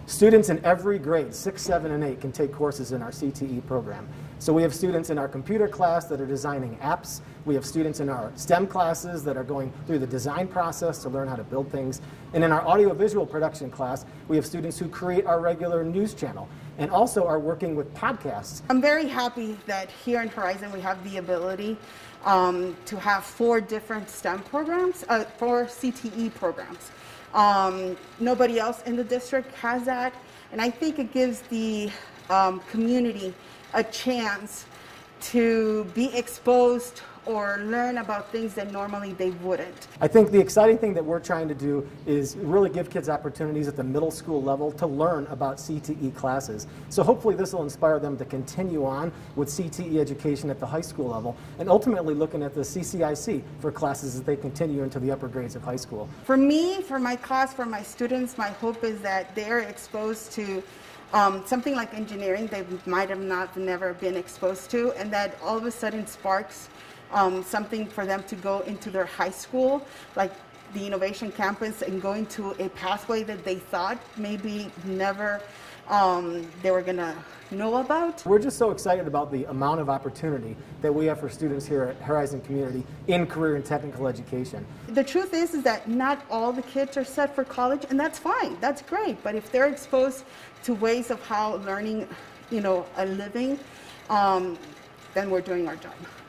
Students in every grade, 6, 7, and 8, can take courses in our CTE program. So we have students in our computer class that are designing apps. We have students in our STEM classes that are going through the design process to learn how to build things. And in our audiovisual production class, we have students who create our regular news channel and also are working with podcasts. I'm very happy that here in Horizon we have the ability to have 4 different STEM programs, 4 CTE programs. Nobody else in the district has that, and I think it gives the community a chance to be exposed or learn about things that normally they wouldn't. I think the exciting thing that we're trying to do is really give kids opportunities at the middle school level to learn about CTE classes. So hopefully this will inspire them to continue on with CTE education at the high school level and ultimately looking at the CCIC for classes as they continue into the upper grades of high school. For me, for my class, for my students, my hope is that they're exposed to something like engineering they might have never been exposed to, and that all of a sudden sparks something for them to go into their high school, like the Innovation Campus, and go into a pathway that they thought maybe never they were going to know about. We're just so excited about the amount of opportunity that we have for students here at Horizon Community in career and technical education. The truth is that not all the kids are set for college, and that's fine, that's great, but if they're exposed to ways of how learning, a living, then we're doing our job.